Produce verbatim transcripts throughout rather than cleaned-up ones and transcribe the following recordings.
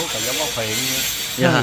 là giống ốc phiện. Dạ.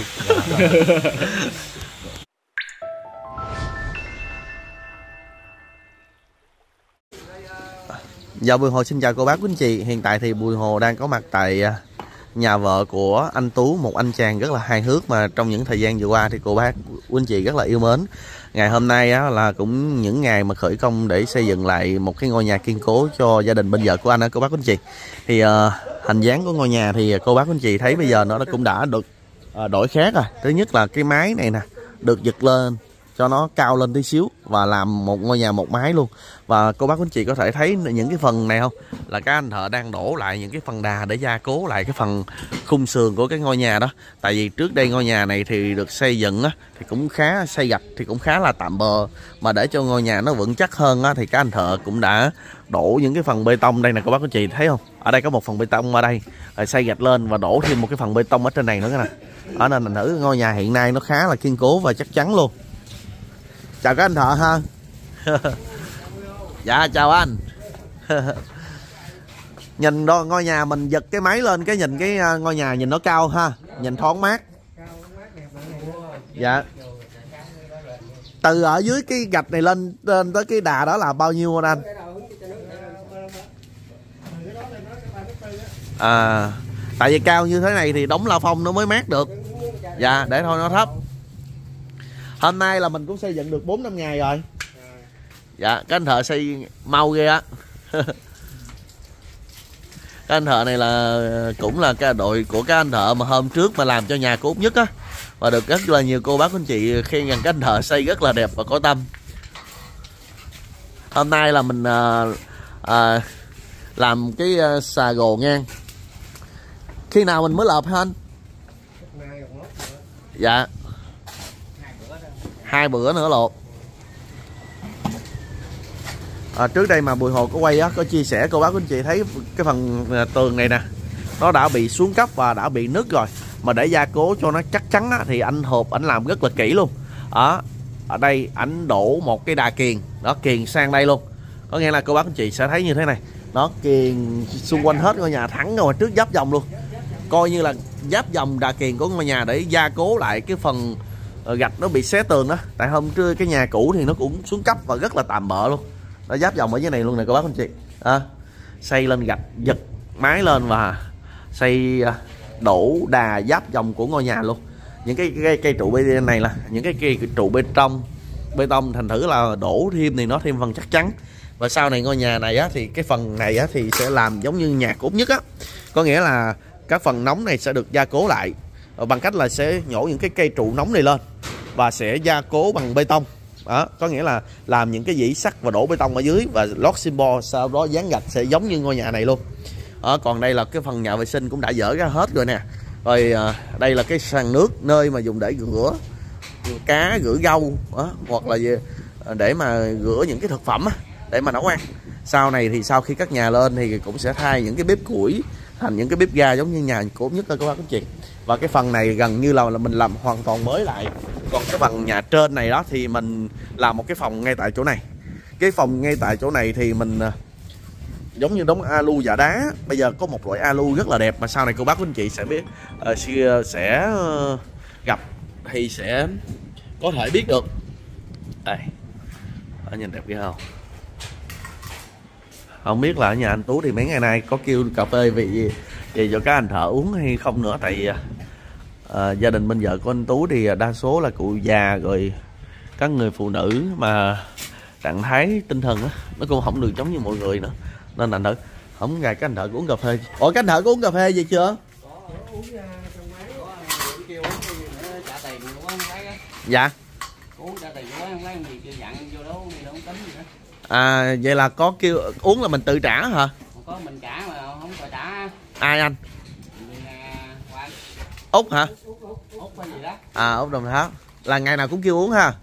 Dạ, Bùi Hồ xin chào cô bác quý anh chị. Hiện tại thì Bùi Hồ đang có mặt tại nhà vợ của anh Tú, một anh chàng rất là hài hước mà trong những thời gian vừa qua thì cô bác quý anh chị rất là yêu mến. Ngày hôm nay á, là cũng những ngày mà khởi công để xây dựng lại một cái ngôi nhà kiên cố cho gia đình bên vợ của anh á cô bác quý anh chị. Thì uh, hình dáng của ngôi nhà thì cô bác quý anh chị thấy bây giờ nó cũng đã được uh, đổi khác rồi. Thứ nhất là cái mái này nè được giật lên cho nó cao lên tí xíu và làm một ngôi nhà một mái luôn. Và cô bác quý anh chị có thể thấy những cái phần này không, là các anh thợ đang đổ lại những cái phần đà để gia cố lại cái phần khung sườn của cái ngôi nhà đó. Tại vì trước đây ngôi nhà này thì được xây dựng á, thì cũng khá xây gạch thì cũng khá là tạm bợ, mà để cho ngôi nhà nó vững chắc hơn á, thì các anh thợ cũng đã đổ những cái phần bê tông đây nè cô bác quý anh chị thấy không. Ở đây có một phần bê tông ở đây rồi xây gạch lên và đổ thêm một cái phần bê tông ở trên này nữa nè. Ở nên thành thử ngôi nhà hiện nay nó khá là kiên cố và chắc chắn luôn. Chào các anh thợ ha. Dạ chào anh. Nhìn đó, ngôi nhà mình giật cái máy lên cái nhìn cái ngôi nhà nhìn nó cao ha, nhìn thoáng mát. Dạ. Từ ở dưới cái gạch này lên lên tới cái đà đó là bao nhiêu anh? À, tại vì cao như thế này thì đóng la phong nó mới mát được. Dạ, để thôi nó thấp. Hôm nay là mình cũng xây dựng được bốn năm ngày rồi. Dạ, các anh thợ xây mau ghê á. Các anh thợ này là cũng là cái đội của các anh thợ mà hôm trước mà làm cho nhà của Út Nhất á. Và được rất là nhiều cô bác anh chị khen rằng các anh thợ xây rất là đẹp và có tâm. Hôm nay là mình à, à, làm cái à, xà gồ ngang. Khi nào mình mới lợp hả anh? Dạ. Hai bữa nữa lột. À, trước đây mà Bùi Hồ có quay á, có chia sẻ cô bác quý anh chị thấy cái phần tường này nè nó đã bị xuống cấp và đã bị nứt rồi, mà để gia cố cho nó chắc chắn á, thì anh Hộp anh làm rất là kỹ luôn. Ở ở đây anh đổ một cái đà kiềng đó, kiềng sang đây luôn, có nghĩa là cô bác anh chị sẽ thấy như thế này, nó kiềng xung quanh hết ngôi nhà thẳng rồi trước giáp vòng luôn, coi như là giáp vòng đà kiềng của ngôi nhà để gia cố lại cái phần gạch nó bị xé tường đó. Tại hôm trưa cái nhà cũ thì nó cũng xuống cấp và rất là tạm bợ luôn, nó giáp vòng ở dưới này luôn nè cô bác anh chị. À, xây lên gạch giật mái lên và xây đổ đà giáp vòng của ngôi nhà luôn. Những cái cây, cây trụ bê này là những cái cây trụ bê tông bê tông thành thử là đổ thêm thì nó thêm phần chắc chắn. Và sau này ngôi nhà này á, thì cái phần này á, thì sẽ làm giống như nhà của Út Nhất á, có nghĩa là các phần nóng này sẽ được gia cố lại bằng cách là sẽ nhổ những cái cây trụ nóng này lên và sẽ gia cố bằng bê tông. Đó, có nghĩa là làm những cái dĩ sắt và đổ bê tông ở dưới và lót symbol, sau đó dán gạch sẽ giống như ngôi nhà này luôn. Đó, còn đây là cái phần nhà vệ sinh cũng đã dỡ ra hết rồi nè. Rồi à, đây là cái sàn nước nơi mà dùng để rửa cá, rửa rau đó, hoặc là để mà rửa những cái thực phẩm á, để mà nấu ăn. Sau này thì sau khi cất nhà lên thì cũng sẽ thay những cái bếp củi thành những cái bếp ga giống như nhà của Nhất là các bác các chị. Và cái phần này gần như là, là mình làm hoàn toàn mới lại. Còn cái phần nhà trên này đó thì mình làm một cái phòng ngay tại chỗ này. Cái phòng ngay tại chỗ này thì mình giống như đống alu giả đá. Bây giờ có một loại alu rất là đẹp mà sau này cô bác quý anh chị sẽ biết uh, sẽ uh, gặp thì sẽ có thể biết được. Đây, ở nhìn đẹp ghê không? Không biết là ở nhà anh Tú thì mấy ngày nay có kêu cà phê vì gì cho các anh thợ uống hay không nữa. Tại à, gia đình bên vợ của anh Tú thì đa số là cụ già rồi các người phụ nữ mà trạng thái tinh thần á, nó cũng không được giống như mọi người nữa, nên anh thợ không ngày các anh thợ uống cà phê. Ủa các anh thợ có uống cà phê gì chưa? Dạ. À vậy là có kêu uống là mình tự trả hả? Có mình trả mà không phải trả. Ai anh? Út hả? Út hay gì đó. À Út Đồng Tháp. Là ngày nào cũng kêu uống ha?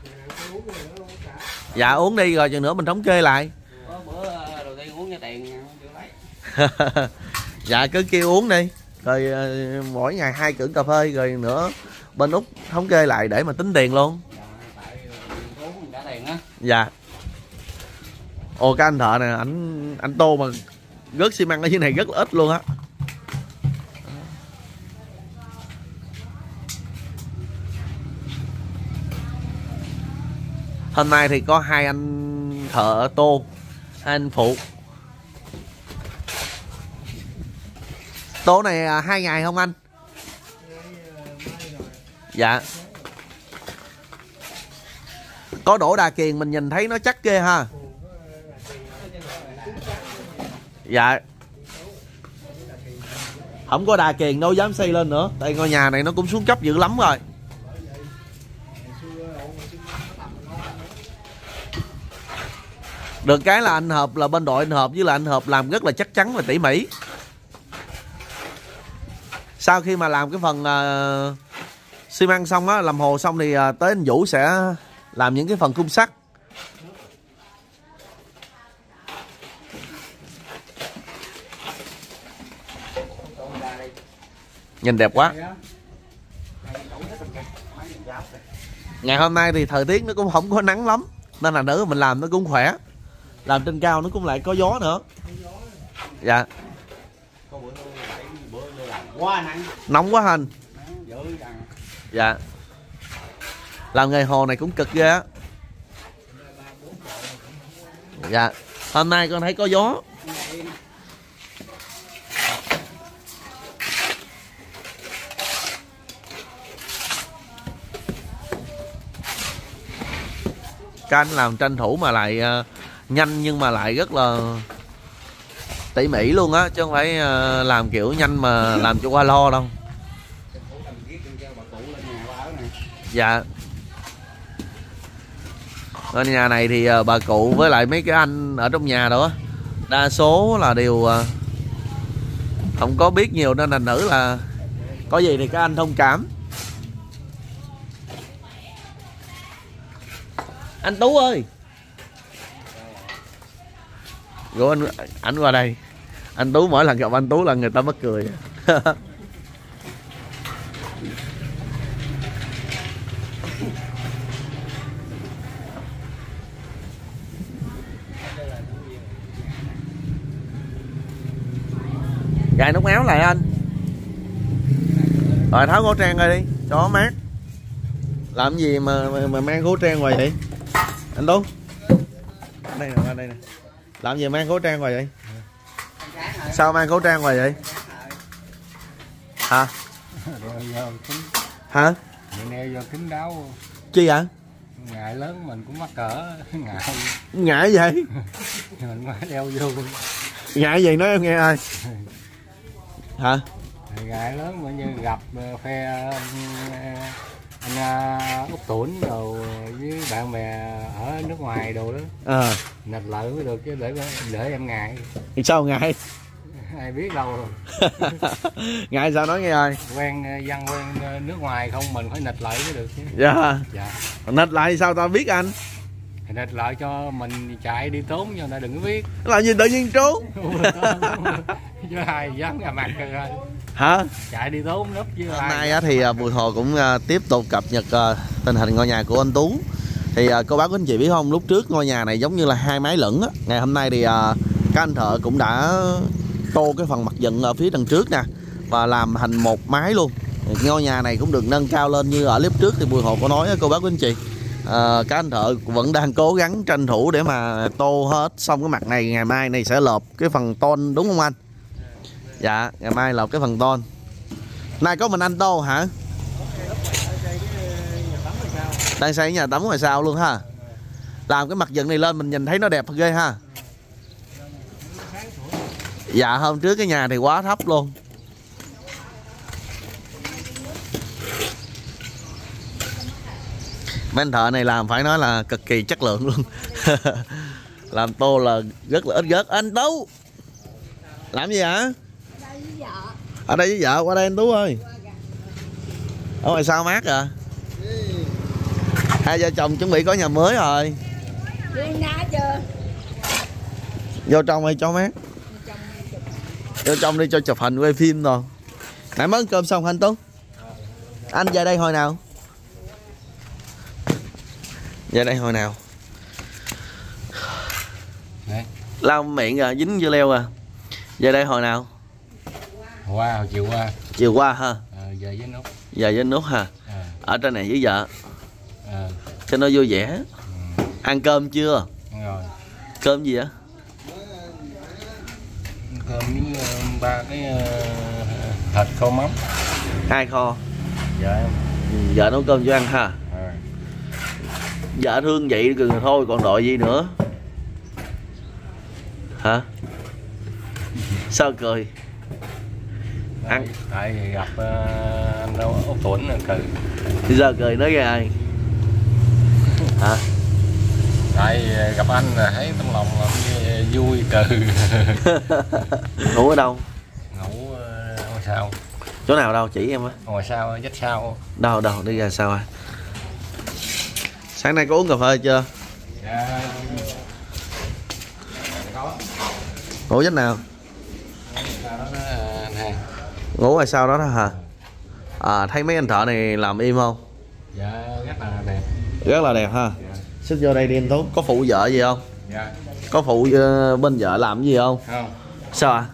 Dạ uống đi rồi chừng nữa mình thống kê lại. Có bữa đầu tiên uống cho tiền chưa lấy. Dạ cứ kêu uống đi. Rồi mỗi ngày hai cữ cà phê rồi nữa bên Út thống kê lại để mà tính tiền luôn. Dạ, tại uống mình trả tiền á. Dạ. Ồ cái anh thợ này anh anh Tô mà rớt xi măng ở dưới này rất là ít luôn á. Hôm nay thì có hai anh thợ tô, hai anh phụ. Tô này à, hai ngày không anh? Dạ. Có đổ đà kiền mình nhìn thấy nó chắc ghê ha. Dạ. Không có đà kiền đâu dám xây lên nữa. Tại ngôi nhà này nó cũng xuống cấp dữ lắm rồi. Được cái là anh Hợp, là bên đội anh Hợp với là anh Hợp làm rất là chắc chắn và tỉ mỉ. Sau khi mà làm cái phần uh, xi măng xong á, làm hồ xong thì uh, tới anh Vũ sẽ làm những cái phần khung sắt. Nhìn đẹp quá. Ngày hôm nay thì thời tiết nó cũng không có nắng lắm, nên là nữa mình làm nó cũng khỏe. Làm trên cao nó cũng lại có gió nữa. Dạ. Nóng quá anh. Dạ. Làm nghề hồ này cũng cực ghê á. Dạ. Hôm nay con thấy có gió. Các anh làm tranh thủ mà lại uh, nhanh nhưng mà lại rất là tỉ mỉ luôn á, chứ không phải uh, làm kiểu nhanh mà làm cho qua lo đâu. Dạ. Ở nhà này thì uh, bà cụ với lại mấy cái anh ở trong nhà đó đa số là đều uh, không có biết nhiều, nên thành nữ là có gì thì các anh thông cảm. Anh Tú ơi, rồi anh ảnh qua đây. Anh Tú mỗi lần gặp anh Tú là người ta mắc cười. Gài nút áo lại anh. Rồi tháo khẩu trang ra đi cho mát. Làm gì mà mà, mà mang khẩu trang ngoài vậy anh Tú? Đây nè, qua đây nè. Làm gì mang khẩu trang ngoài vậy? Sao mang khẩu trang ngoài vậy? Hả? Hả? Neo vô kính đáo. Chi vậy? Ngại lớn mình cũng mắc cỡ. Ngại. Ngại vậy? Mình phải đeo vô. Ngại gì nói em nghe ơi. Hả? Ngại lớn mà như gặp phe anh Út Tuấn đồ với bạn bè ở nước ngoài đồ đó. Ờ. Nạch lợi mới được chứ để để em ngại. Thì sao ngại? Ai biết đâu rồi. Ngại sao nói nghe ơi. Quen dân quen nước ngoài không mình phải nạch lợi mới được chứ. Dạ. Dạ. Nạch lại thì sao tao biết anh? Thì nạch lại cho mình chạy đi trốn cho người ta đừng có biết. Làm gì tự nhiên trốn? Chứ ai dám ra mặt rồi. Hả? Chạy đi trốn núp chứ. Hôm nay thì Bùi Hồ cũng tiếp tục cập nhật tình hình ngôi nhà của anh Tú. Thì cô bác quý anh chị biết không, lúc trước ngôi nhà này giống như là hai mái lửng á. Ngày hôm nay thì các anh thợ cũng đã tô cái phần mặt dựng ở phía đằng trước nè và làm thành một mái luôn. Ngôi nhà này cũng được nâng cao lên như ở clip trước thì Bùi Hồ có nói cô bác quý anh chị. À, các anh thợ vẫn đang cố gắng tranh thủ để mà tô hết xong cái mặt này. Ngày mai này sẽ lợp cái phần tôn đúng không anh? Dạ, ngày mai lợp cái phần tôn. Nay có mình anh tô hả? Đang xây nhà tắm ngoài sau luôn ha. Làm cái mặt dựng này lên mình nhìn thấy nó đẹp ghê ha. Dạ, hôm trước cái nhà thì quá thấp luôn. Mấy anh thợ này làm phải nói là cực kỳ chất lượng luôn. Làm tô là rất là ít gớt. Anh Tú làm gì hả? Ở đây với vợ. Qua đây anh Tú ơi. Ở ngoài sao mát à? Hai vợ chồng chuẩn bị có nhà mới rồi. Vô trong đi cho mát. Vô trong đi cho chụp hình quay phim rồi. Nãy mới ăn cơm xong hả anh Tú? Anh về đây hồi nào? Về đây hồi nào? Đấy. Lau miệng rồi, dính dưa leo à. Về đây hồi nào? Qua, hồi chiều qua. Chiều qua ha? À, về với Nút. Về với Nút ha? À. Ở trên này với vợ. À. Cho nó vui vẻ. Ừ. Ăn cơm chưa? Rồi. Cơm gì á? Cơm với uh, ba cái uh, thịt kho mắm. Hai kho. Dạ em. Ừ, vợ nấu cơm cho ăn ha. À. Vợ thương vậy rồi thôi còn đòi gì nữa. Hả? Sao cười? Ăn. Tại vì gặp uh, anh đâu Út Tuấn là cười. Thì giờ cười nói với ai? Hả? Tại vì gặp anh là thấy tấm lòng là vui cười. Ngủ ở đâu? Ngủ uh, ngồi sau. Chỗ nào đâu chỉ em á? Ngồi sau, dách sau. Đâu đâu đi ra sao à? Sáng nay có uống cà phê chưa? Dạ. Có. Ngủ giấc nào? Sau đó nó anh hàng. Ngủ rồi sau đó đó hả? À, thấy mấy anh thợ này làm im không? Dạ rất là đẹp. Rất là đẹp ha. Dạ. Xích vô đây đi em Tốt. Có phụ vợ gì không? Dạ. Có phụ uh, bên vợ làm gì không? Không. Sao à?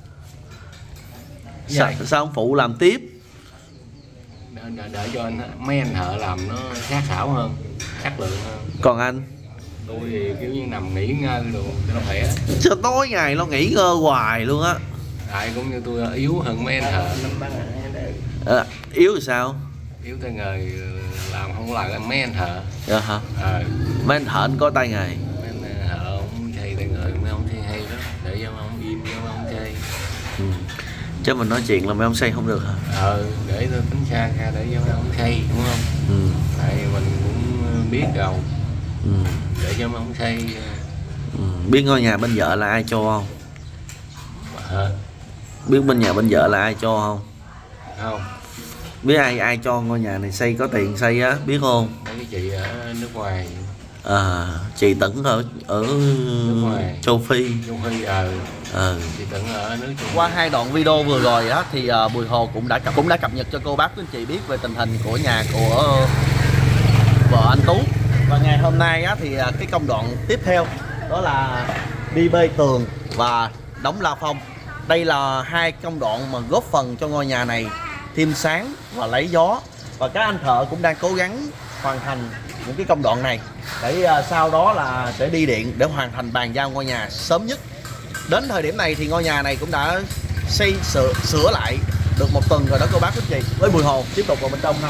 Sao, sao không phụ làm tiếp? Để, để, để cho anh mấy anh thợ làm nó sát xảo hơn, chất lượng hơn. Còn anh? Tôi thì kiểu như nằm nghỉ ngơi luôn cho nó khỏe. Sao tối ngày nó nghỉ ngơi hoài luôn á. Tại cũng như tôi yếu hơn mấy anh thợ. À, yếu thì sao? Yếu tay nghề làm không lại mấy anh thợ. Dạ hả? À, Mấy anh thợ anh có tay nghề. mấy anh thợ không xây tay nghề, mấy ông xây hay lắm. Để cho mấy ông im cho mấy ông xây. Ừ. Chứ mình nói chuyện là mấy ông xây không được hả? Ờ, để tôi tính xa ra để cho mấy ông xây đúng không? Ừ. Tại mình cũng biết rồi. Ừ. Để cho mấy ông xây. Ừ. Biết ngôi nhà bên vợ là ai cho không? Hả? Biết bên nhà bên vợ là ai cho không? Không. Biết ai ai cho ngôi nhà này xây, có tiền xây á, biết không? Mấy cái chị ở nước ngoài. À, chị Tẩn ở ở ngoài. châu Phi. Châu Phi ờ. Ừ. Chị Tẩn ở nước Châu Phi. Qua hai đoạn video vừa rồi á thì uh, Bùi Hồ cũng đã cập cũng đã cập nhật cho cô bác quý anh chị biết về tình hình của nhà của uh, vợ anh Tú. Và ngày hôm nay á thì uh, cái công đoạn tiếp theo đó là đi bê tường và đóng la phong. Đây là hai công đoạn mà góp phần cho ngôi nhà này thêm sáng và lấy gió. Và các anh thợ cũng đang cố gắng hoàn thành những cái công đoạn này để uh, sau đó là sẽ đi điện để hoàn thành bàn giao ngôi nhà sớm nhất. Đến thời điểm này thì ngôi nhà này cũng đã xây sửa, sửa lại được một tuần rồi đó cô bác quý chị. Với Bùi Hồ tiếp tục vào bên trong ha.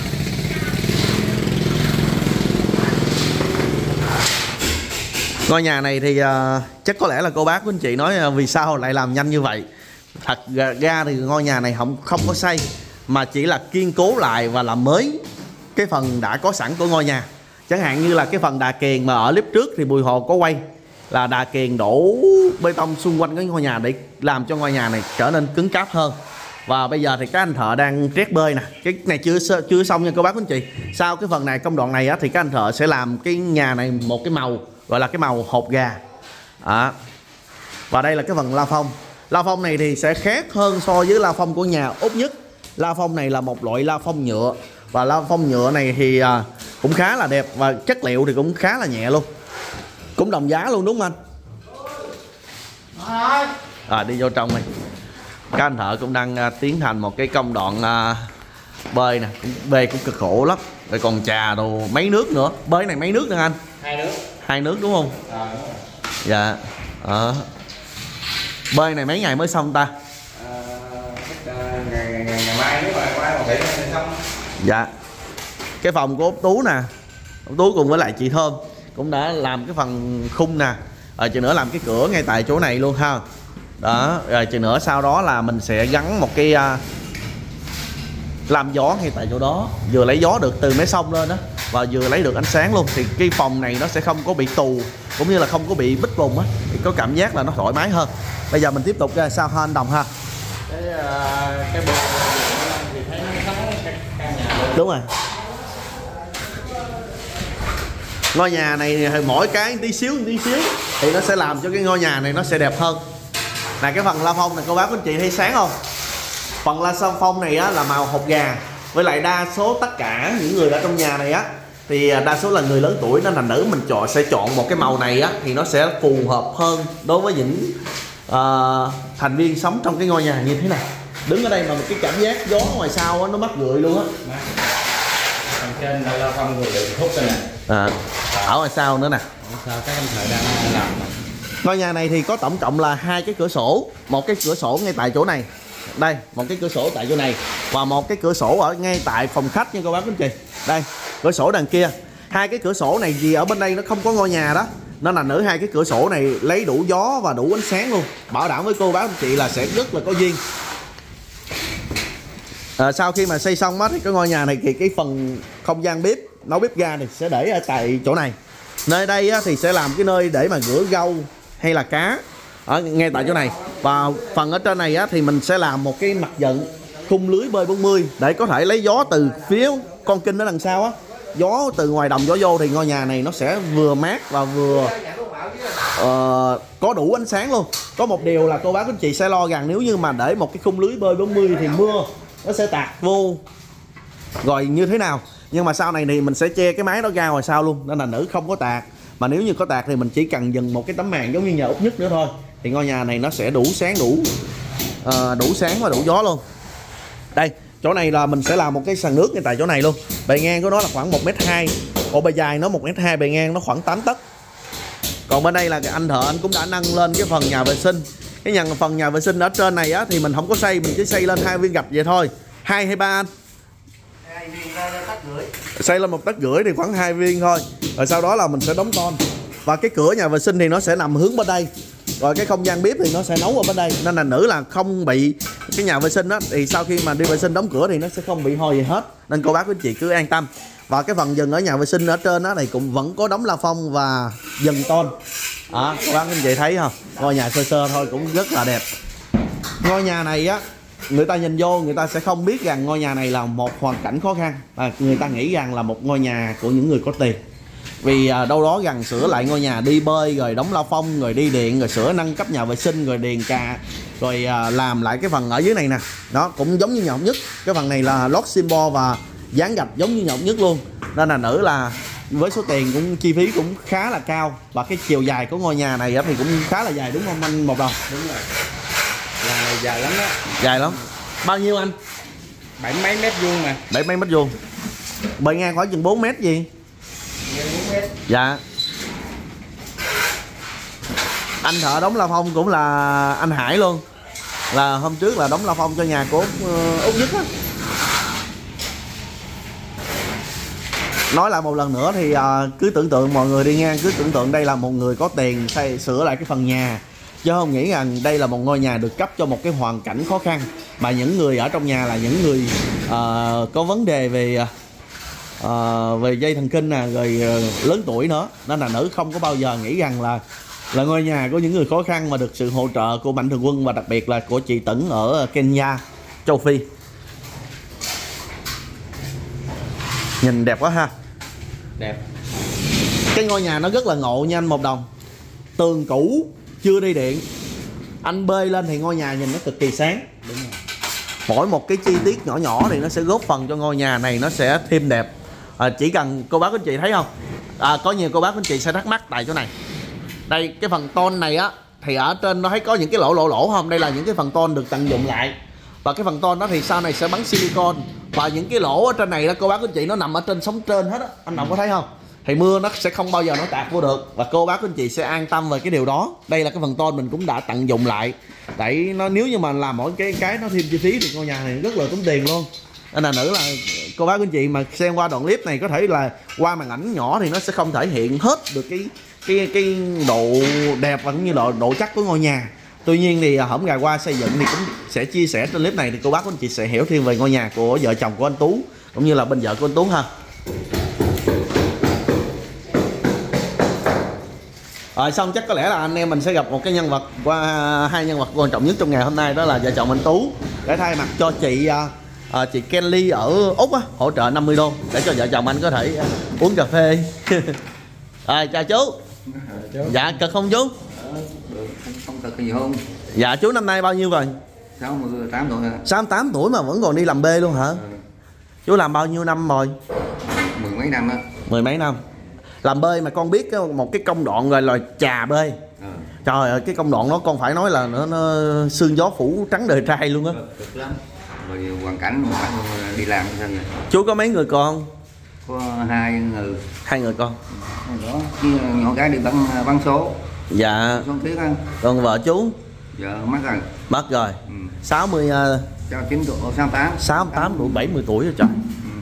Ngôi nhà này thì uh, chắc có lẽ là cô bác quý anh chị nói uh, vì sao lại làm nhanh như vậy. Thật ra thì ngôi nhà này không không có xây mà chỉ là kiên cố lại và làm mới cái phần đã có sẵn của ngôi nhà. Chẳng hạn như là cái phần đà kiềng mà ở clip trước thì Bùi Hồ có quay là đà kiềng đổ bê tông xung quanh cái ngôi nhà để làm cho ngôi nhà này trở nên cứng cáp hơn. Và bây giờ thì các anh thợ đang trét bơi nè. Cái này chưa chưa xong nha cô bác quý anh chị. Sau cái phần này công đoạn này á, thì các anh thợ sẽ làm cái nhà này một cái màu gọi là cái màu hột gà à. Và đây là cái phần la phong. La phong này thì sẽ khác hơn so với la phong của nhà Út Nhất. La phong này là một loại la phong nhựa. Và la phong nhựa này thì à, cũng khá là đẹp. Và chất liệu thì cũng khá là nhẹ luôn. Cũng đồng giá luôn đúng không anh? À, đi vô trong này. Các anh thợ cũng đang uh, tiến hành một cái công đoạn uh, bơi nè. Bơi cũng cực khổ lắm. Rồi còn trà đồ mấy nước nữa. Bơi này mấy nước nữa anh? Hai nước. Hai nước đúng không? À, đúng rồi. Dạ. À. Bơi này mấy ngày mới xong ta? À, ngày, ngày, ngày, ngày mai nếu mà mai một thì xong. Dạ. Cái phòng của út Tú nè. Út Tú cùng với lại chị Thơm cũng đã làm cái phần khung nè. Rồi chừng nữa làm cái cửa ngay tại chỗ này luôn ha. Đó, rồi chừng nữa sau đó là mình sẽ gắn một cái uh, làm gió ngay tại chỗ đó. Vừa lấy gió được từ mé sông lên đó và vừa lấy được ánh sáng luôn. Thì cái phòng này nó sẽ không có bị tù cũng như là không có bị bít vùng á. Thì có cảm giác là nó thoải mái hơn. Bây giờ mình tiếp tục ra sao ha anh Đồng ha. Cái uh, cái bộ thì thấy nó sống cái căn nhà. Đúng rồi. Ngôi nhà này thì mỗi cái tí xíu tí xíu thì nó sẽ làm cho cái ngôi nhà này nó sẽ đẹp hơn. Này cái phần la phong này cô bác quý anh chị thấy sáng không? Phần la phong này á là màu hột gà. Với lại đa số tất cả những người ở trong nhà này á thì đa số là người lớn tuổi nên thành nữ mình chọn sẽ chọn một cái màu này á thì nó sẽ phù hợp hơn đối với những uh, thành viên sống trong cái ngôi nhà như thế này. Đứng ở đây mà một cái cảm giác gió ngoài sau á nó mát rượi luôn á. Phần trên là la phong rồi được hút đây nè. À. Bảo là sao nữa nè. Sao các anh thợ đang làm. Ngôi nhà này thì có tổng cộng là hai cái cửa sổ, một cái cửa sổ ngay tại chỗ này, đây một cái cửa sổ tại chỗ này và một cái cửa sổ ở ngay tại phòng khách nha cô bác quý anh chị. Đây cửa sổ đằng kia, hai cái cửa sổ này vì ở bên đây nó không có ngôi nhà đó nên là nữ hai cái cửa sổ này lấy đủ gió và đủ ánh sáng luôn, bảo đảm với cô bác anh chị là sẽ rất là có duyên. À, sau khi mà xây xong á thì cái ngôi nhà này thì cái phần không gian bếp nấu bếp ga thì sẽ để ở tại chỗ này. Nơi đây á, thì sẽ làm cái nơi để mà rửa rau hay là cá ở ngay tại chỗ này. Và phần ở trên này á, thì mình sẽ làm một cái mặt trận khung lưới bơi bốn mươi để có thể lấy gió từ phía con kinh ở đằng sau á, gió từ ngoài đồng gió vô thì ngôi nhà này nó sẽ vừa mát và vừa uh, có đủ ánh sáng luôn. Có một điều là cô bác anh chị sẽ lo rằng nếu như mà để một cái khung lưới bơi bốn mươi thì mưa nó sẽ tạt vô rồi như thế nào, nhưng mà sau này thì mình sẽ che cái máy đó ra ngoài sau luôn nên là nữ không có tạt. Mà nếu như có tạt thì mình chỉ cần dừng một cái tấm màn giống như nhà út nhất nữa thôi thì ngôi nhà này nó sẽ đủ sáng đủ uh, đủ sáng và đủ gió luôn. Đây chỗ này là mình sẽ làm một cái sàn nước ngay tại chỗ này luôn. Bề ngang của nó là khoảng một mét hai, ổ bề dài nó một mét hai, bề ngang nó khoảng tám tấc. Còn bên đây là cái anh thợ anh cũng đã nâng lên cái phần nhà vệ sinh. Cái nhà phần nhà vệ sinh ở trên này á thì mình không có xây, mình chỉ xây lên hai viên gạch vậy thôi. Hai hay ba anh? Hai viên tấc rưỡi. Xây lên một tấc rưỡi thì khoảng hai viên thôi. Rồi sau đó là mình sẽ đóng ton. Và cái cửa nhà vệ sinh thì nó sẽ nằm hướng bên đây. Rồi cái không gian bếp thì nó sẽ nấu ở bên đây. Nên là nữ là không bị cái nhà vệ sinh đó thì sau khi mà đi vệ sinh đóng cửa thì nó sẽ không bị hôi gì hết. Nên cô bác quý chị cứ an tâm. Và cái phần dừng ở nhà vệ sinh ở trên đó này cũng vẫn có đóng la phong và dừng tôn. À, các bác anh chị thấy không? Ngôi nhà sơ sơ thôi cũng rất là đẹp. Ngôi nhà này á, người ta nhìn vô người ta sẽ không biết rằng ngôi nhà này là một hoàn cảnh khó khăn. À, người ta nghĩ rằng là một ngôi nhà của những người có tiền. Vì à, đâu đó gần sửa lại ngôi nhà, đi bơi rồi đóng la phong rồi đi điện rồi sửa nâng cấp nhà vệ sinh rồi điền cà rồi à, làm lại cái phần ở dưới này nè. Đó cũng giống như nhà ốc nhất. Cái phần này là lót symbol và dán gạch giống như nhà ốc nhất luôn. Nên là nữ là với số tiền cũng chi phí cũng khá là cao. Và cái chiều dài của ngôi nhà này thì cũng khá là dài đúng không anh Một Đồng? Đúng rồi. Nhà này dài lắm đó. Dài lắm. Bao nhiêu anh? Bảy mấy mét vuông mà. Bảy mấy mét vuông. Bề ngang khoảng chừng bốn mét gì? bốn mét. Dạ. Anh thợ đóng la phong cũng là anh Hải luôn. Là hôm trước là đóng la phong cho nhà của Út Nhất á. Nói lại một lần nữa thì uh, cứ tưởng tượng mọi người đi ngang cứ tưởng tượng đây là một người có tiền xây sửa lại cái phần nhà, chứ không nghĩ rằng đây là một ngôi nhà được cấp cho một cái hoàn cảnh khó khăn, mà những người ở trong nhà là những người uh, có vấn đề về uh, về dây thần kinh nè, rồi uh, lớn tuổi nữa, nên là nữ không có bao giờ nghĩ rằng là là ngôi nhà của những người khó khăn mà được sự hỗ trợ của Mạnh Thường Quân và đặc biệt là của chị Tửng ở Kenya, châu Phi. Nhìn đẹp quá ha. Đẹp. Cái ngôi nhà nó rất là ngộ nha anh Một Đồng. Tường cũ chưa đi điện, anh bơi lên thì ngôi nhà nhìn nó cực kỳ sáng. Đúng rồi. Mỗi một cái chi tiết nhỏ nhỏ thì nó sẽ góp phần cho ngôi nhà này nó sẽ thêm đẹp. À, chỉ cần cô bác anh chị thấy không, à, có nhiều cô bác anh chị sẽ thắc mắc tại chỗ này. Đây cái phần tôn này á thì ở trên nó thấy có những cái lỗ lỗ lỗ không? Đây là những cái phần tôn được tận dụng lại. Và cái phần tôn đó thì sau này sẽ bắn silicon. Và những cái lỗ ở trên này đó cô bác anh chị nó nằm ở trên sóng trên hết á, anh Đồng có thấy không? Thì mưa nó sẽ không bao giờ nó tạt vô được. Và cô bác anh chị sẽ an tâm về cái điều đó. Đây là cái phần tôn mình cũng đã tận dụng lại. Để nó nếu như mà làm mỗi cái cái nó thêm chi phí thì ngôi nhà này rất là tốn tiền luôn. Nên là nữ là cô bác anh chị mà xem qua đoạn clip này có thể là qua màn ảnh nhỏ thì nó sẽ không thể hiện hết được cái cái cái độ đẹp và cũng như độ độ chắc của ngôi nhà. Tuy nhiên thì hổng gà qua xây dựng thì cũng sẽ chia sẻ trên clip này thì cô bác anh chị sẽ hiểu thêm về ngôi nhà của vợ chồng của anh Tú cũng như là bên vợ của anh Tú ha. Rồi xong chắc có lẽ là anh em mình sẽ gặp một cái nhân vật qua hai nhân vật quan trọng nhất trong ngày hôm nay, đó là vợ chồng anh Tú, để thay mặt cho chị à, chị Kelly ở Úc á, hỗ trợ năm mươi đô để cho vợ chồng anh có thể uống cà phê. Rồi chào chú. Dạ cực không chú? Được, không cực gì không? Dạ chú năm nay bao nhiêu rồi? sáu mươi tám tuổi hả? sáu mươi tám tuổi mà vẫn còn đi làm bê luôn hả? Ừ. Chú làm bao nhiêu năm rồi? Mười mấy năm á. Mười mấy năm. Làm bơi mà con biết một cái công đoạn gọi là chà bơi. Ừ. Trời ơi cái công đoạn đó con phải nói là nó, nó sương gió phủ trắng đời trai luôn á. Cực lắm. Rồi hoàn cảnh mà đi làm sao vậy? Chú có mấy người con? Có hai người. Hai người con. Đó, với nhỏ gái đi bắn bắn số. Dạ. Số tiếc á. Còn vợ chú? Vợ mất rồi. Mất rồi. Ừ. sáu mươi uh, Cho chín tuổi, sáu tám. sáu tám tuổi, bảy mươi tuổi rồi trời.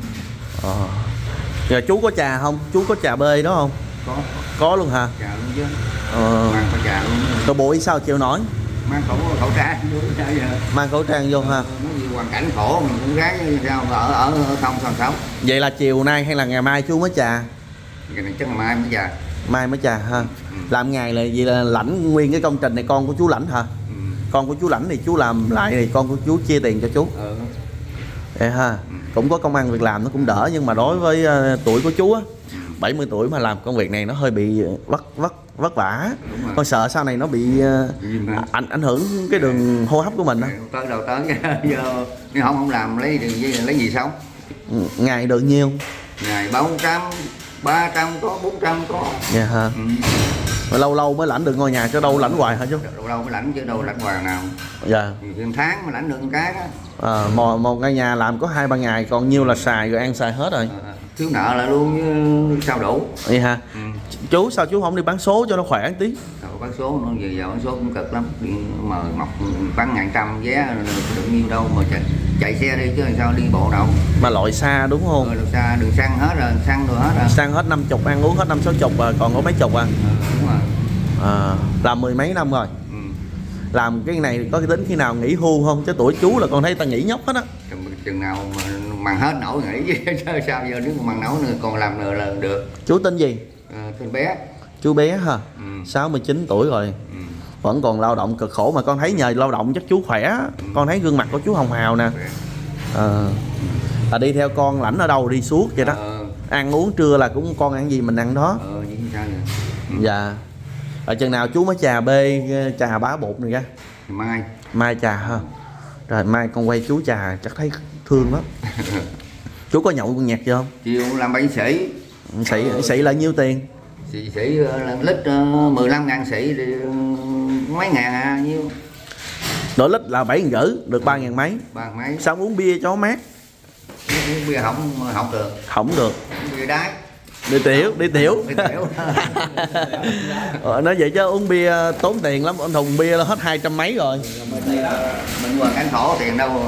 Ừ. Ờ. Giờ chú có trà không? Chú có trà bê đó không? Có. Có luôn hả? Trà luôn chứ. Ờ. Mang có trà luôn. Rồi bụi sao chịu nổi? Mang khẩu khẩu trang vô sao giờ. Mang khẩu trang vô ha. Nói gì hoàn cảnh khổ mình cũng gái sao ở ở, ở không sao sống. Vậy là chiều nay hay là ngày mai chú mới trà? Cái này chắc là mai mới già. Mai mới trà ha. Ừ. Làm ngày là gì là lãnh nguyên cái công trình này con của chú lãnh hả? Ừ. Con của chú lãnh thì chú làm lại thì con của chú chia tiền cho chú. Ừ. Vậy ha. Ừ. Cũng có công ăn việc làm nó cũng đỡ, nhưng mà đối với uh, tuổi của chú á, bảy mươi tuổi mà làm công việc này nó hơi bị vất vất vất vả. Con sợ sau này nó bị uh, ảnh ảnh hưởng cái đường hô hấp của mình đó. Tới đầu tới giờ nếu không không làm lấy lấy gì sống. Ừ, ngày được nhiêu? Ngày bốn trăm, ba trăm có, bốn trăm có. Dạ ha. Ừ. Mà lâu lâu mới lãnh được ngôi nhà chứ đâu lãnh hoài hả chú? Đâu đâu mới lãnh chứ đâu lãnh hoài nào. Dạ. Nhiều tháng mới lãnh được một cái đó. À, một, một ngôi nhà làm có hai ba ngày, còn nhiêu là xài rồi ăn xài hết rồi. À, thiếu nợ là luôn như sao đủ. Vậy ha. Ừ. Chú sao chú không đi bán số cho nó khỏe một tí? Rồi bán số nó về giờ bán số cũng cực lắm. Đi mà mọc bán ngàn trăm vé được nhiêu đâu mà chạy, chạy xe đi chứ làm sao đi bộ đâu. Mà loại xa đúng không? Rồi xa đường xăng hết rồi, xăng rồi hết rồi. Xăng hết năm chục, ăn uống hết năm sáu chục rồi, còn có mấy chục à? Ừ, đúng rồi. À, làm mười mấy năm rồi. Ừ. Làm cái này có cái tính khi nào nghỉ hưu không? Chứ tuổi chú là con thấy ta nghỉ nhóc hết á. Chừng, chừng nào mà mằng hết nổi nghỉ chứ sao giờ nếu mà mằng nổi nữa còn làm nữa là được. Chú tên gì? À, tên bé. Chú bé hả? Ừ. sáu mươi chín tuổi rồi. Ừ. Vẫn còn lao động cực khổ mà con thấy nhờ lao động chắc chú khỏe. Ừ. Con thấy gương mặt của chú hồng hào nè. À, là đi theo con lãnh ở đâu đi suốt vậy đó. Ờ. Ăn uống trưa là cũng con ăn gì mình ăn đó. Ờ, như sao vậy? Ừ. Dạ. Ở chừng nào chú mới trà bê, trà bá bột này ra? Thì mai. Mai trà ha. Rồi mai con quay chú trà chắc thấy thương lắm. Chú có nhậu con nhạc chưa không? Chiều làm bánh sĩ. Sĩ, sĩ là nhiêu tiền? Sĩ, sĩ là lít uh, mười lăm ngàn sĩ thì uh, mấy ngàn à nhiêu. Nửa lít là bảy ngàn rưỡi, được ba ngàn mấy. Ba mấy. Sao uống bia cho mát? Uống bia không không được. Không được. Uống bia đái. Đi tiểu, đi tiểu. Đi tiểu. Ờ, nói vậy chứ uống bia tốn tiền lắm, ông thùng bia là hết hai trăm mấy rồi. Mình hoàn cảnh khổ tiền đâu.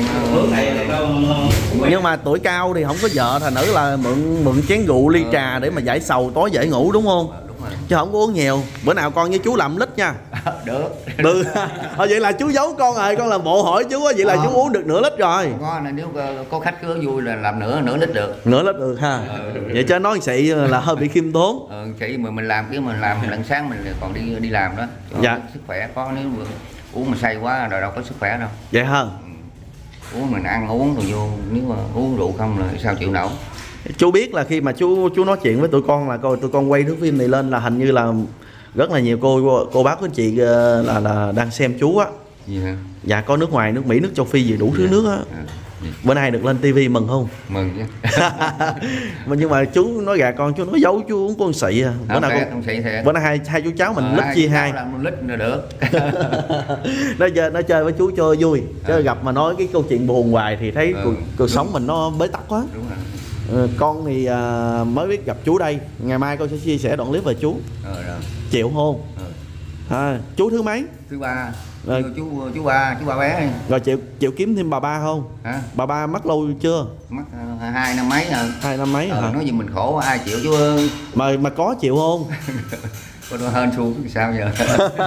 Nhưng mà tuổi cao thì không có vợ, thành nữ là mượn mượn chén rượu ly trà để mà giải sầu tối dễ ngủ đúng không? Chứ không có uống nhiều. Bữa nào con với chú làm lít nha. Được. Được. Ờ, vậy là chú giấu con rồi, con làm bộ hỏi chú á, vậy là chú uống được nửa lít rồi. Có nếu có khách cứ vui là làm nửa nửa lít được. Nửa lít được ha. Vậy chứ nói xị là hơi bị khiêm tốn. Ờ, chỉ mà mình làm cái mình làm lần sáng mình còn đi đi làm đó. Cho dạ. Sức khỏe có, nếu mà uống mà say quá rồi đâu có sức khỏe đâu. Vậy hơn. Ừ. Uống mình ăn uống rồi vô, nếu mà uống rượu không là sao chịu nổi. Chú biết là khi mà chú chú nói chuyện với tụi con là coi tụi con quay thước phim này lên là hình như là rất là nhiều cô cô bác của chị là là đang xem chú á. Gì hả? Dạ có nước ngoài, nước Mỹ, nước châu Phi gì đủ thứ Dạ. nước á. À, bữa nay được lên tivi mừng không? Mừng chứ. Mà nhưng mà chú nói gà con, chú nói giấu chú uống con xị à. Bữa Không nào thiệt, con không xị thiệt. bữa nay hai hai chú cháu mình Ờ, lít chia hai. làm một lít là được. nó chơi nó chơi với chú chơi vui chứ À. gặp mà nói cái câu chuyện buồn hoài thì thấy Ừ, cuộc, cuộc đúng. sống mình nó bế tắc quá. Đúng rồi. Ờ, con thì à, mới biết gặp chú đây, ngày mai con sẽ chia sẻ đoạn clip về chú. Ờ, rồi. Chịu không? Ờ. À, chú thứ mấy? Thứ ba. Rồi. Chú chú ba, chú ba bé. Rồi chịu chịu kiếm thêm bà ba không? Hả? Bà ba mất lâu chưa? Mất uh, hai năm mấy rồi. Hai năm mấy Ờ, hả? nói gì mình khổ ai chịu chú ơi. Mà mà có chịu không? Con nó hên xu thì sao giờ.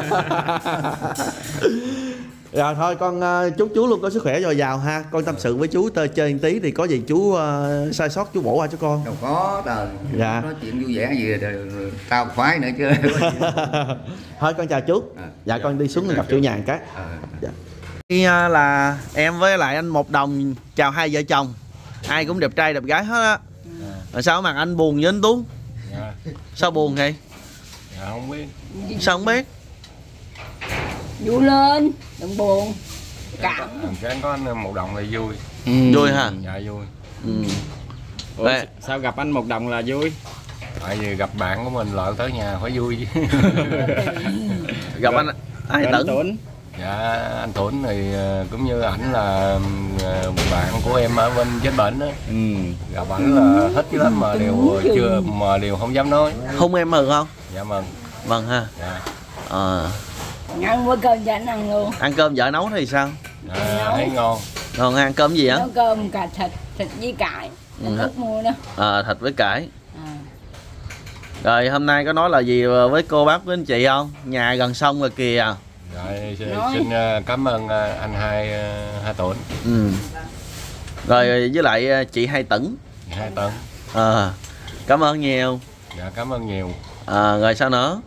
Rồi thôi con uh, chúc chú luôn có sức khỏe dồi dào ha. Con tâm sự với chú tơ chơi một tí thì có gì chú uh, sai sót chú bổ qua cho con. Đâu có trời. Dạ. Nói chuyện vui vẻ gì rồi, rồi, rồi tao khoái nữa chứ. Thôi con chào chú. À, Dạ con đi xuống gặp chủ nhà một cái. À. Dạ. Đây uh, là em với lại anh Một Đồng chào hai vợ chồng. Ai cũng đẹp trai đẹp gái hết á. Rồi sao mặt anh buồn với anh Tú? Dạ. Sao buồn vậy? Dạ không biết. Sao không biết? Vui lên, đừng buồn. Cảm. Làm sáng có anh Một Đồng thì vui. Ừ. Vui hả? Dạ vui. Ừ. Ủa, Đây. sao gặp anh Một Đồng là vui? Tại vì gặp bạn của mình lỡ tới nhà phải vui chứ. Gặp anh ai Rồi anh Tấn? Tuấn. Dạ anh Thuận thì ờ, cũng như ảnh là ờ, bạn của em ở bên chết bệnh đó, Ừ. gặp ảnh là hết chứ lắm mà đều chưa mà đều không dám nói. Hung em mừng không? Dạ mừng. Vâng ha. Dạ. Ờ. Ăn với cơm cho anh ăn luôn. Ăn cơm vợ nấu thì sao? À, thấy ngon. Ngon, ăn cơm gì á? Nấu cơm cà thịt, thịt với cải. Thịt Ừ. ức mua đó. À, thịt với cải. À. Rồi hôm nay có nói là gì với cô bác với anh chị không? Nhà gần sông rồi kìa. Rồi xin, Nói. xin ờ, cảm ơn ờ, anh hai ờ, hai Tuấn, Ừ. Rồi với lại ờ, chị Hai Tửng. hai Tấn. À, cảm ơn nhiều. Dạ cảm ơn nhiều. À, rồi sao nữa?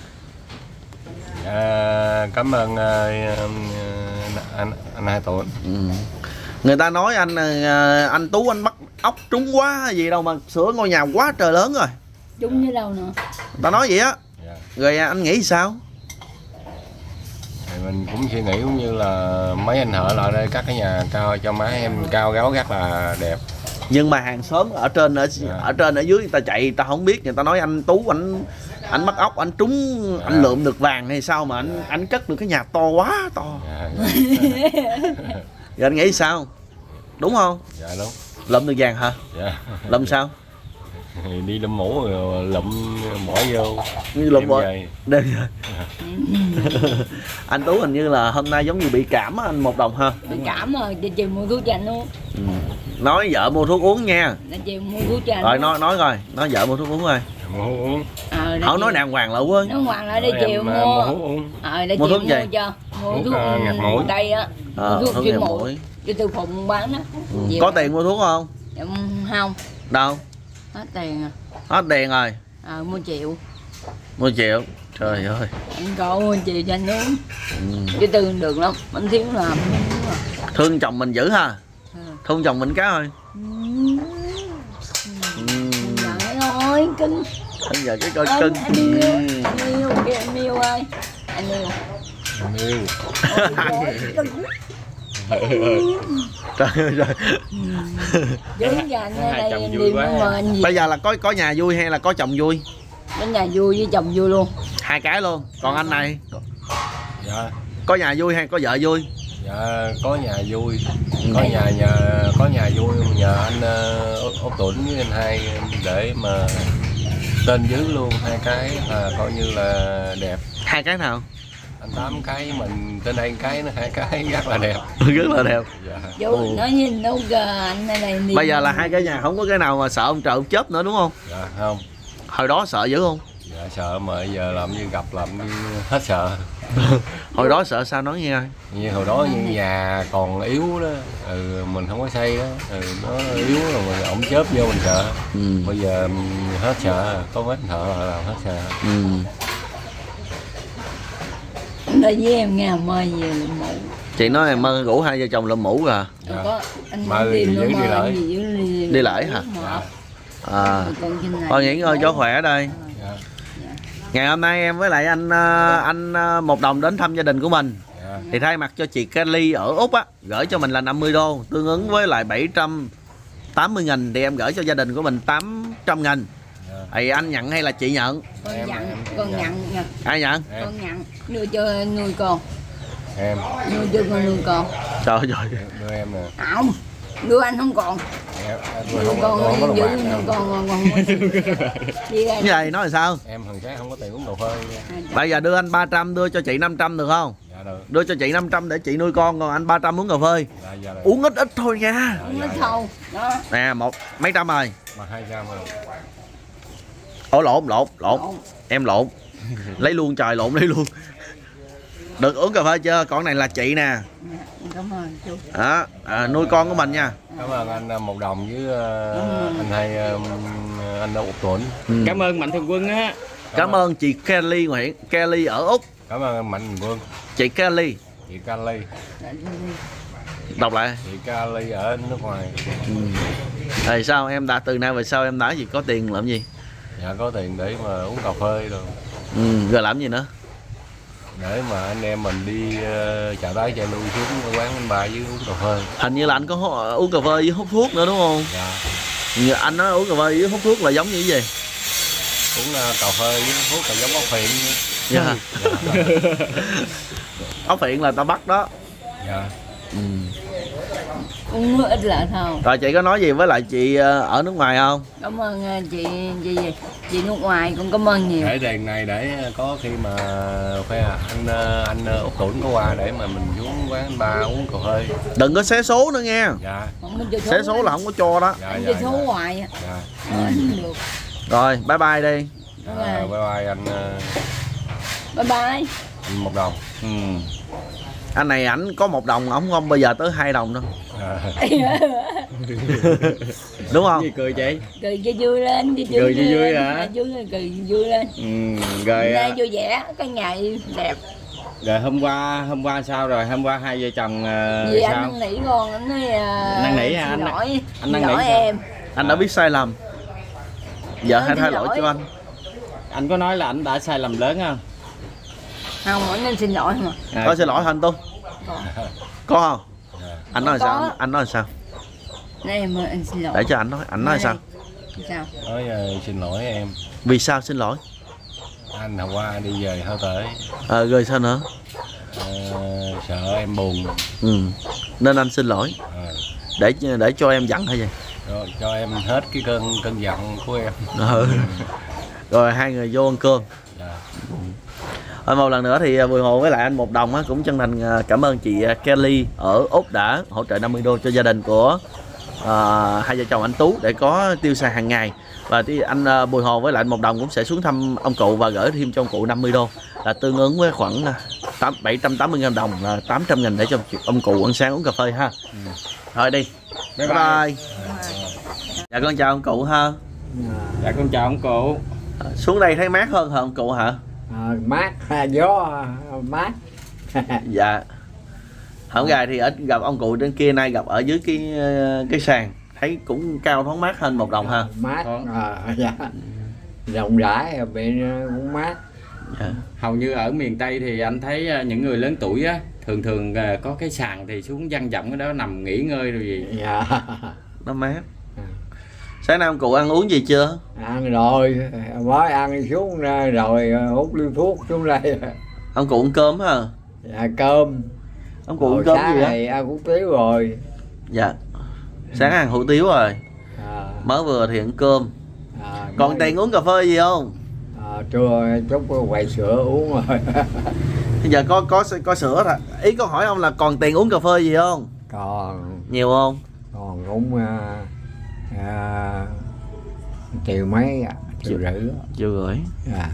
Dạ, cảm ơn ờ, ờ, anh anh hai Tuấn. Ừ. Người ta nói anh ờ, anh Tú anh bắt ốc trúng quá hay gì đâu mà sửa ngôi nhà quá trời lớn rồi. Chung như đâu nữa. Người ta nói vậy á. Dạ. Rồi anh nghĩ sao? Thì mình cũng suy nghĩ cũng như là mấy anh thợ lại đây cắt cái nhà cao cho má em cao gáo rất là đẹp. Nhưng mà hàng xóm ở trên ở ở trên ở dưới người ta chạy, người ta không biết, người ta nói anh Tú anh anh bắt ốc anh trúng anh À. lượm được vàng hay sao mà anh anh cất được cái nhà to quá to. Dạ, dạ. Rồi anh nghĩ sao? Đúng không? Dạ đúng. Lượm được vàng hả? Dạ. Lượm sao? Thì đi đâm mũ rồi lụm bỏ vô. Như lượm Đem bỏ. về. Đây. Anh Tú hình như là hôm nay giống như bị cảm á anh Một Đồng ha. Bị cảm rồi, chị chiều mua thuốc cho anh uống. Ừ. Nói vợ mua thuốc uống nha. Để chiều mua thuốc cho anh Rồi uống. nói nói coi, nói vợ mua thuốc uống coi. Mua uống. Ờ, để Không chiều- nói đàng hoàng lậu ơi. Nó hoàng lại để Nói chiều em, mua. à, mua thuốc uống. Ờ, để Mua chiều thuốc mua gì? cho. Mua Thuốc, thuốc à, ngạt mũi. đây á. Ờ, Mua thuốc thuốc xuyên ngạt mũi. mũi. Cho từ phụng bán đó. Ừ. Chiều Có đó. tiền mua thuốc không? Dạ, không, Đâu? hết tiền à. Hết tiền rồi. Ờ, mua triệu. Một triệu. Trời ơi. Anh cậu mua triệu cho anh uống. Ừ. Chứ từ được lắm, anh thiếu làm. Thương chồng mình dữ ha. Ừ. Thương chồng mình cái thôi. Ừ. Ừ. Giận thôi, cưng. Bây giờ cái coi Anh, cưng. anh yêu, Ừ. anh yêu, kìa, anh yêu ơi. Anh yêu. Yêu. Ôi, trời, cưng. Trời ơi trời. Dữ cho anh ở Hai đây chồng em vui đi quá. mới mời anh gì. Bây giờ là có có nhà vui hay là có chồng vui? Đến nhà vui với chồng vui luôn. Hai cái luôn. Còn anh này Dạ. có nhà vui hay có vợ vui? Dạ có nhà vui, có nhà nhà có nhà vui nhờ anh uh, Út Tuấn với anh hai để mà tên dưới luôn hai cái là coi như là đẹp. Hai cái nào? Anh Tám cái mình tên đây cái nó hai cái rất là đẹp. Rất là đẹp. Dạ. Vui nói nhìn đâu gờ anh ở đây đi. Bây giờ là hai cái nhà không có cái nào mà sợ ông trời ông chết nữa đúng không? Dạ không. Hồi đó sợ dữ không? Dạ sợ mà giờ làm như gặp làm như hết sợ. Hồi đó sợ sao nói nghe coi. Như hồi đó như nhà còn yếu đó, ừ, mình không có xây đó, ừ, nó yếu rồi mà ổng chớp vô mình sợ. Ừ. Bây giờ hết sợ, có mấy thợ họ làm hết sợ. Ừ. Nói với em nghe mơ gì lụm mũ. Chị nói em mơ ngủ hai vợ chồng lụm mũ à? Dạ. Có anh Mơ tìm gì nó với đi mơ lễ. gì với đi, Đi lễ hả? Dạ. À. Còn trên này. Thôi nghỉ ngơi cho khỏe đây. Dạ. Ngày hôm nay em với lại anh ờ, anh ờ, Một Đồng đến thăm gia đình của mình. Dạ. Thì thay mặt cho chị Kelly ở Úc á, gửi cho mình là năm mươi đô, tương ứng với lại bảy trăm tám mươi nghìn thì em gửi cho gia đình của mình tám trăm nghìn. Dạ. Thì anh nhận hay là chị nhận? Con Em- nhận, em- con em nhận nha. Ai nhận? Em, Con nhận, đưa cho nuôi con. em, Nuôi cho con nuôi con. Trời ơi. đưa em nè. Không, đưa anh không còn. Em, Nuôi không, con không có đồng giữ bạc nuôi đâu. con con con. Đi ra. Cái này nói là sao? Em thằng sáng không có tiền uống cà phê. Bây giờ đưa anh ba trăm, đưa cho chị năm trăm được không? Dạ được. Đưa cho chị năm trăm để chị nuôi con, còn anh ba trăm uống cà phê. Dạ, dạ được. Uống ít ít thôi nha. Không có thâu. Đó. Nè, một mấy trăm rồi. Mà hai trăm rồi. Ủa lộn, lộn, lộn. Lộn. Em lộn. Lấy luôn trời, lộn lấy luôn. Được uống cà phê chưa? Con này là chị nè. Cảm ơn chú. Đó, à, nuôi con của mình nha. Cảm ơn anh uh, Một Đồng với uh, anh hai um, anh Út Tuấn. Ừ. Cảm ơn Mạnh Thường Quân á. Cảm ơn chị Kelly Nguyễn, Kelly ở Úc. Cảm ơn anh Mạnh Vương, Chị Kelly, chị Cali, đọc lại. chị Cali ở nước ngoài. Ừ. Rồi sao em đã từ nay về sau em đã gì có tiền làm gì? Dạ có tiền để mà uống cà phê rồi. Ừ, rồi làm gì nữa? Để mà anh em mình đi uh, chợ tái chợ lui xuống quán anh ba với uống cà phê. Hình như là anh có hú- uống cà phê với hút thuốc nữa đúng không? Dạ. Như anh nói uống cà phê với hút thuốc là giống như cái gì? Uống uh, cà phê với thuốc là giống bóc phiện. Dạ. Ốc phiện là tao bắt đó. Dạ. Ừ. Uống nước ít lại thôi. Rồi chị có nói gì với lại chị ở nước ngoài không? Cảm ơn chị chị chị nước ngoài cũng cảm ơn nhiều. Để đèn này để có khi mà phải anh anh Út Tuấn có qua để mà mình xuống quán ba uống cà phê. Đừng có xé số nữa nghe. Dạ. Xé số là không có cho đó. Dạ, Anh dạ, chơi số dạ. hoài. Dạ. Không được. Rồi bye bye đi. À, bye bye anh Bye bye. anh Một Đồng. Ừ. Anh này ảnh có một đồng, ổng không bao giờ tới hai đồng đâu. À. Đúng không? Gì cười chị? Cười cho vui lên, cho Cười cho vui hả? À, vui lên, cười vui lên. Ừ, rồi Ra à, vui vẻ, cái ngày đẹp. rồi hôm qua hôm qua sao rồi? Hôm qua hai vợ chồng uh, Vì sao? anh năn nỉ con, anh nói uh, Năn nỉ hả? xin Anh- lỗi, anh xin năn nỉ lỗi sao? em. Anh đã biết sai lầm. Giờ Nói hãy xin thay lỗi lỗi. cho anh. Anh có nói là anh đã sai lầm lớn không? Không, anh nên xin lỗi mà. À, Có xin lỗi anh Tuấn? Có không? Dạ. Anh nói Có. sao? Anh nói sao? Đây mà anh xin lỗi. Để cho anh nói. Anh nói sao? Sao? Nói uh, xin lỗi em. Vì sao xin lỗi? Anh hôm qua đi về hơi tới. Ờ rồi sao nữa? Ờ, sợ em buồn. Ừ. Nên anh xin lỗi. Ờ, Để để cho em giận hay gì? cho, cho em hết cái cơn cơn giận của em. Ừ. Rồi hai người vô ăn cơm. Dạ. Rồi một lần nữa thì Bùi Hồ với lại anh Một Đồng á, cũng chân thành cảm ơn chị Kelly ở Úc đã hỗ trợ năm mươi đô cho gia đình của uh, hai vợ chồng anh Tú để có tiêu xài hàng ngày. Và thì anh uh, Bùi Hồ với lại anh Một Đồng cũng sẽ xuống thăm ông cụ và gửi thêm cho ông cụ năm mươi đô, là tương ứng với khoảng bảy trăm tám mươi ngàn đồng, là tám trăm nghìn để cho ông cụ ăn sáng uống cà phê ha. Ừ. Thôi đi. bye Bye bye. bye. Dạ con chào ông cụ ha. Dạ con chào ông cụ. À, xuống đây thấy mát hơn hả ông cụ hả? À, mát, gió mát. Dạ. Hổng gài thì ở gặp ông cụ trên kia, nay gặp ở dưới cái cái sàn thấy cũng cao thoáng mát hơn Một Đồng ha. Mát, à, dạ. Rộng rãi, bên cũng mát. Dạ. Hầu như ở miền Tây thì anh thấy uh, những người lớn tuổi á thường thường uh, có cái sàn thì xuống văn vọng ở đó nằm nghỉ ngơi rồi gì. Dạ. Nó mát. Sáng nay ông cụ ăn uống gì chưa? Ăn rồi, mới ăn xuống rồi hút ly thuốc xuống đây. Ông cụ ăn cơm hả? Dạ cơm. Ông cụ Rồi ăn cơm sáng gì á? này ăn hủ tiếu rồi. Dạ. Sáng ăn hủ tiếu rồi. À, Mới vừa thì ăn cơm. à, Còn mới- tiền uống cà phê gì không? À, trưa chút quậy sữa uống rồi. Bây giờ có có có sữa rồi. Ý có hỏi ông là còn tiền uống cà phê gì không? Còn Nhiều không? còn cũng à, à, triệu mấy à, triệu rưỡi. Chưa gửi. Dạ.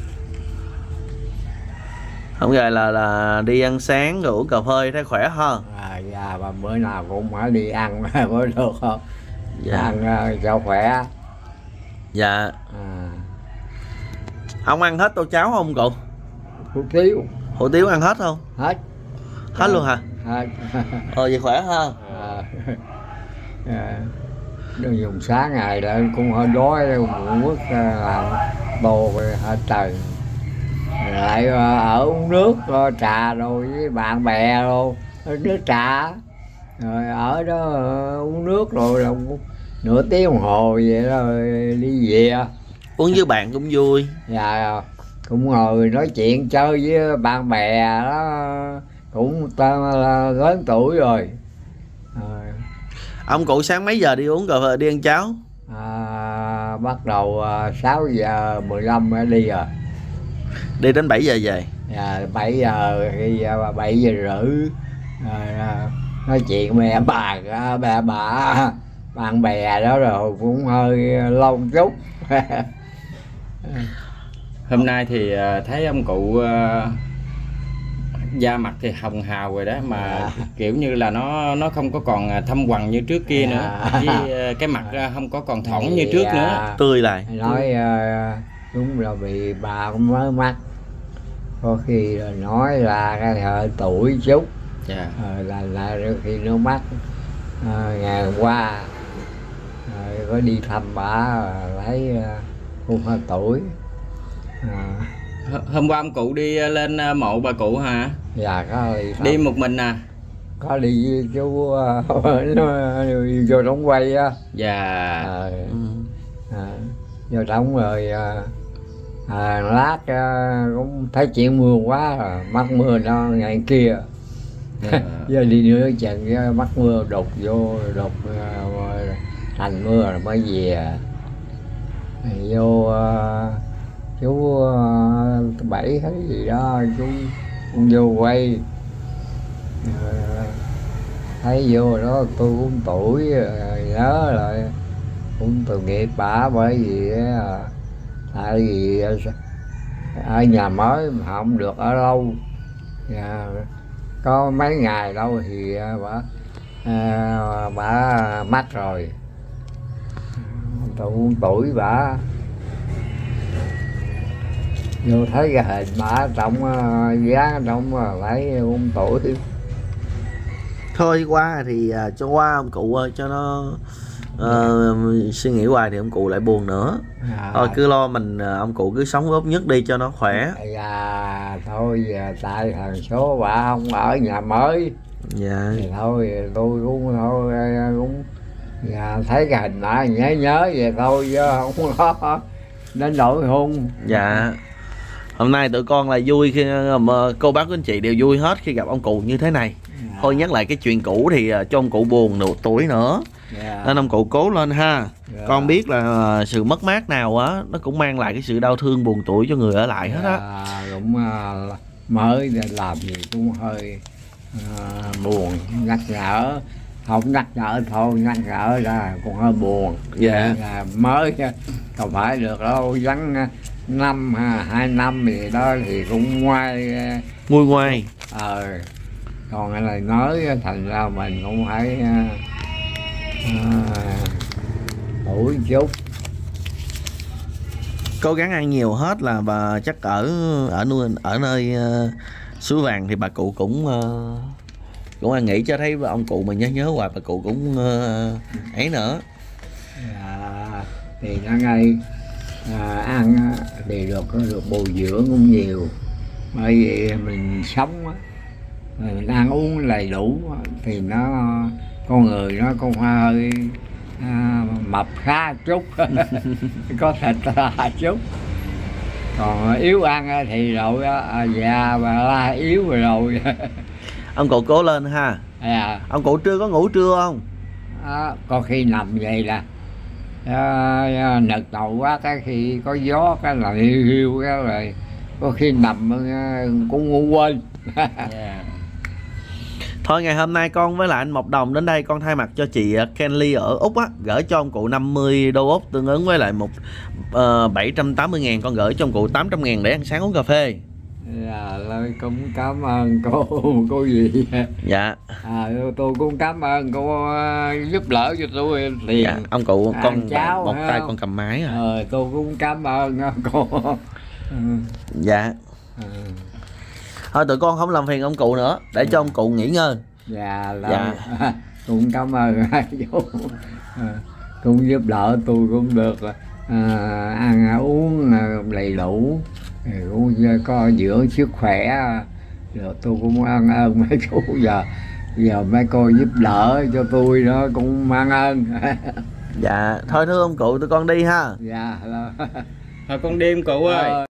Không gài là là đi ăn sáng rồi uống cà phê thấy khỏe hơn. À, dạ, và bữa nào cũng phải đi ăn mới được không? Dạ. Ăn uh, cho khỏe. Dạ. À, Ông ăn hết tô cháo không cụ? hủ tiếu Hủ tiếu ăn hết không? hết. Hết luôn hả? Hết. Ờ vậy khỏe hơn. À, à, đừng dùng sáng ngày lên cũng hơi đói muốn quất làm đồ về hết trời. Lại ờ, ở uống nước ờ, trà rồi với bạn bè rồi nước trà rồi ở đó ờ, uống nước rồi là nửa tiếng đồng hồ vậy rồi đi về. Uống với bạn cũng vui. Dạ cũng ngồi nói chuyện chơi với bạn bè đó, cũng ta là lớn tuổi rồi. À, Ông cụ sáng mấy giờ đi uống cà phê đi ăn cháo? à, bắt đầu à, sáu giờ mười lăm mới đi rồi. Đi đến bảy giờ về. À, bảy giờ khi à, bảy giờ rưỡi à, nói chuyện mẹ bà mẹ bà bạn bè đó rồi cũng hơi lâu chút. Hôm nay thì uh, thấy ông cụ uh, da mặt thì hồng hào rồi đó mà À. kiểu như là nó nó không có còn thâm quầng như trước kia nữa, À. với uh, cái mặt uh, không có còn thõng như trước nữa. À, Tươi lại. nói à, đúng là bị bà cũng mới mắc, có khi là nói là cái thời tuổi chút. Dạ. Ờ, là là đôi khi nó mắc. À, ngày hôm qua à, có đi thăm bà lấy cũng hơi tuổi. À, H- hôm qua ông cụ đi uh, lên uh, mộ bà cụ hả? dạ có đi thăm. Đi một mình à? Có đi với chú uh, nó đi vô đóng quay á. Dạ. À, Ừ. à, vô đóng rồi à, à, lát à, cũng thấy chuyện mưa quá rồi mắc mưa đó ngày kia à. Giờ đi nữa chẳng mắc mưa đột vô đột uh, thành mưa rồi mới về vô uh, chú uh, Bảy thấy gì đó chú cũng vô quay uh, thấy vô đó tôi cũng tuổi uh, nhớ lại cũng tội nghiệp bà, bởi vì uh, tại vì uh, ở nhà mới mà không được ở lâu à, có mấy ngày đâu thì uh, bà uh, bà mất rồi. Tôi cũng tuổi bà vô thấy cái hình bà trong uh, dáng trong uh, lấy cũng tuổi. Thôi qua thì uh, cho qua ông cụ ơi, cho nó uh, suy nghĩ hoài thì ông cụ lại buồn nữa. À, thôi cứ lo mình uh, ông cụ cứ sống tốt nhất đi cho nó khỏe. Dạ thôi giờ tại thằng số bà không ở nhà mới. Dạ thì thôi tôi cũng thôi cũng dạ, thấy cái hình lại nhớ nhớ vậy thôi chứ không có đến nỗi hung. Dạ hôm nay tụi con là vui khi mà cô bác của anh chị đều vui hết khi gặp ông cụ như thế này. Dạ. Thôi nhắc lại cái chuyện cũ thì cho ông cụ buồn nụ tuổi nữa. Dạ. Nên ông cụ cố lên ha. Dạ. Con biết là sự mất mát nào á nó cũng mang lại cái sự đau thương buồn tuổi cho người ở lại hết á. Dạ, cũng uh, mới làm gì cũng hơi uh, buồn, nhắc nhở không nhắc nhở thôi, nhắc nhở ra cũng hơi buồn. Dạ. Là mới không phải được đâu, vắng năm hai năm gì đó thì cũng ngoai nguôi ngoai. Ờ còn cái này nói thành ra mình cũng phải ủi uh, chút cố gắng ăn nhiều hết là bà chắc ở ở nuôi ở nơi uh, suối vàng thì bà cụ cũng uh, cũng ăn nghĩ cho thấy ông cụ mà nhớ nhớ hoài bà cụ cũng uh, ấy nữa. À, thì nó ngay à, ăn thì được được bồi dưỡng cũng nhiều, bởi vì mình sống á, mình ăn uống đầy đủ thì nó con người nó cũng hơi à, mập khá chút có thịt là chút, còn yếu ăn thì rồi à, già và la yếu rồi rồi. Ông cụ cố lên ha. À. Ông cụ trưa có ngủ trưa không? À, có khi nằm vậy là à, nực đầu quá, cái khi có gió cái là hiu hiu cái rồi có khi nằm cũng ngủ quên. Yeah. Thôi ngày hôm nay con với lại anh Mộc Đồng đến đây, con thay mặt cho chị Kenly ở Úc á, gửi cho ông cụ năm mươi đô Úc tương ứng với lại một uh, bảy trăm tám mươi ngàn, con gửi cho ông cụ tám trăm ngàn để ăn sáng uống cà phê. Dạ, lời cũng cảm ơn cô cô gì. Dạ. À, tôi cũng cảm ơn cô giúp đỡ cho tôi tiền. Dạ, ông cụ à, con cháu, một tay con cầm máy à. Ờ, tôi cũng cảm ơn cô. Dạ. Ừ. Thôi tụi con không làm phiền ông cụ nữa, để cho ông cụ nghỉ ngơi. Dạ, dạ. Cũng cảm ơn chú. Cũng giúp đỡ tôi cũng được à, ăn uống đầy đủ, cũng có dưỡng sức khỏe. Rồi tôi cũng ơn ơn mấy chú, giờ giờ mấy cô giúp đỡ cho tôi đó cũng mang ơn. Dạ thôi thưa ông cụ tụi con đi ha. Dạ. Thôi con đi ông cụ ơi.